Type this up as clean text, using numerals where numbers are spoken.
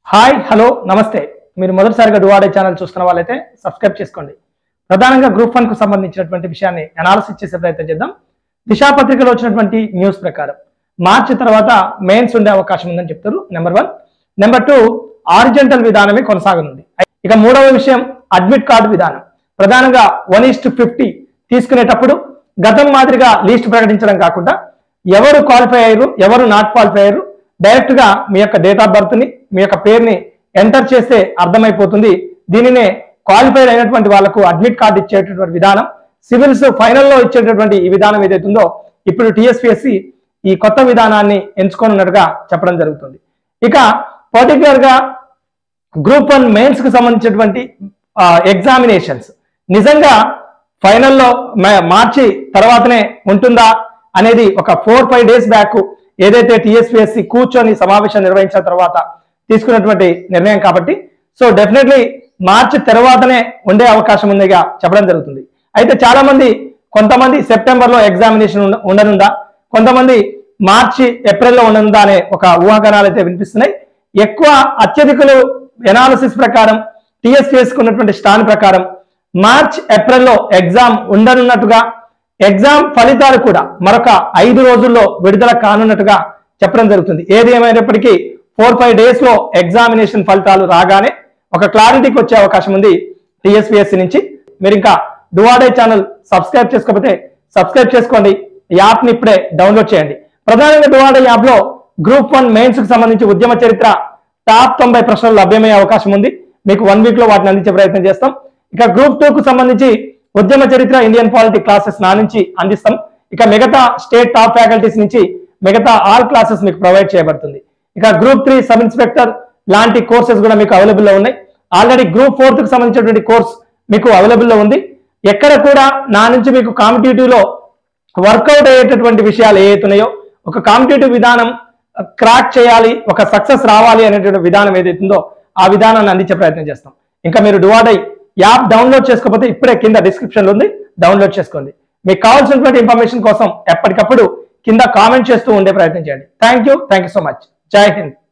Hi hello నమస్తే మీరు మొదటిసారిగా డువాడే ఛానల్ చూస్తున్న వాళ్ళైతే సబ్స్క్రైబ్ చేసుకోండి. ప్రధానంగా గ్రూప్ 1 కు సంబంధించినటువంటి విషయాన్ని అనాలిసిస్ చేసే ప్రయత్నం చేద్దాం. దిశా పత్రికలో వచ్చినటువంటి న్యూస్ ప్రకారం మార్చి తర్వాత మెయిన్స్ ఉండే అవకాశం ఉందని చెప్తారు. నెంబర్ 1. నెంబర్ 2, ఆరిజెంటల్ విధానమే కొనసాగనుంది. ఇక మూడవ విషయం అడ్మిట్ కార్డు విధానం. ప్రధానంగా 1:50 తీసుకునేటప్పుడు గతం మాదిరిగా లిస్ట్ ప్రకటించడం కాకుండా ఎవరు క్వాలిఫై అయ్యారు ఎవరు నాట్ క్వాలిఫై అయ్యారు డైరెక్ట్ గా మీ యొక్క డేట్ ఆఫ్ బర్త్ ని మీ యొక్క పేరుని ఎంటర్ చేస్తే అర్థమైపోతుంది. దీనినే క్వాలిఫైడ్ అయినటువంటి వాళ్ళకు అడ్మిట్ కార్డు ఇచ్చేటటువంటి విధానం, సివిల్స్ ఫైనల్లో ఇచ్చేటటువంటి ఈ విధానం ఏదైతుందో ఇప్పుడు టీఎస్పీఎస్సీ ఈ కొత్త విధానాన్ని ఎంచుకోనున్నట్టుగా చెప్పడం జరుగుతుంది. ఇక పర్టికులర్ గా గ్రూప్ 1 మెయిన్స్ కు సంబంధించినటువంటి ఎగ్జామినేషన్స్ నిజంగా ఫైనల్లో మార్చి తర్వాతనే ఉంటుందా అనేది ఒక 4-5 డేస్ బ్యాక్ ఏదైతే టీఎస్పీఎస్సీ కూర్చొని సమావేశం నిర్వహించిన తర్వాత తీసుకున్నటువంటి నిర్ణయం కాబట్టి సో డెఫినెట్లీ మార్చి తర్వాతనే ఉండే అవకాశం ఉందిగా చెప్పడం జరుగుతుంది. అయితే చాలా మంది కొంతమంది సెప్టెంబర్లో ఎగ్జామినేషన్ ఉండనుందా, కొంతమంది మార్చి ఏప్రిల్లో ఉండనుందా అనే ఒక ఊహాగానాలు అయితే వినిపిస్తున్నాయి. ఎక్కువ అత్యధికులు ఎనాలిసిస్ ప్రకారం టీఎస్పీఎస్సీకి ఉన్నటువంటి స్టాండ్ ప్రకారం మార్చ్ ఏప్రిల్లో ఎగ్జామ్ ఉండనున్నట్టుగా, ఎగ్జామ్ ఫలితాలు కూడా మరొక 5 రోజుల్లో విడుదల కానున్నట్టుగా చెప్పడం జరుగుతుంది. ఏది ఏమైనప్పటికీ 4-5 డేస్ లో ఎగ్జామినేషన్ ఫలితాలు రాగానే ఒక క్లారిటీకి వచ్చే అవకాశం ఉంది టీఎస్పీఎస్సీ నుంచి. మీరు ఇంకా డువాడే ఛానల్ సబ్స్క్రైబ్ చేసుకోకపోతే సబ్స్క్రైబ్ చేసుకోండి. యాప్ ని ఇప్పుడే డౌన్లోడ్ చేయండి. ప్రధానంగా డువాడే యాప్ లో గ్రూప్ 1 మెయిన్స్ కు సంబంధించి ఉద్యమ చరిత్ర టాప్ 90 ప్రశ్నలు లభ్యమయ్యే అవకాశం ఉంది. మీకు 1 వీక్ లో వాటిని అందించే ప్రయత్నం చేస్తాం. ఇక గ్రూప్ 2 కు సంబంధించి ఉద్యమ చరిత్ర ఇండియన్ పాలిటీ క్లాసెస్ నా నుంచి అందిస్తాం. ఇక మిగతా స్టేట్ టాప్ ఫ్యాకల్టీస్ నుంచి మిగతా ఆల్ క్లాసెస్ మీకు ప్రొవైడ్ చేయబడుతుంది. ఇక గ్రూప్ 3 సబ్ ఇన్స్పెక్టర్ లాంటి కోర్సెస్ కూడా మీకు అవైలబుల్ లో ఉన్నాయి. ఆల్రెడీ గ్రూప్ 4 కు సంబంధించినటువంటి కోర్స్ మీకు అవైలబుల్ లో ఉంది. ఎక్కడ కూడా నా నుంచి మీకు కాంపిటేటివ్ లో వర్కౌట్ అయ్యేటటువంటి విషయాలు ఏవైతున్నాయో, ఒక కాంపిటేటివ్ విధానం క్రాక్ చేయాలి, ఒక సక్సెస్ రావాలి అనేటువంటి విధానం ఏదైతుందో ఆ విధానాన్ని అందించే ప్రయత్నం చేస్తాం. ఇంకా మీరు డువాడే యాప్ డౌన్లోడ్ చేసుకోకపోతే ఇప్పుడే కింద డిస్క్రిప్షన్ లో ఉంది, డౌన్లోడ్ చేసుకోండి. మీకు కావాల్సినటువంటి ఇన్ఫర్మేషన్ కోసం ఎప్పటికప్పుడు కింద కామెంట్ చేస్తూ ఉండే ప్రయత్నం చేయండి. Thank you so much. జై హింద్.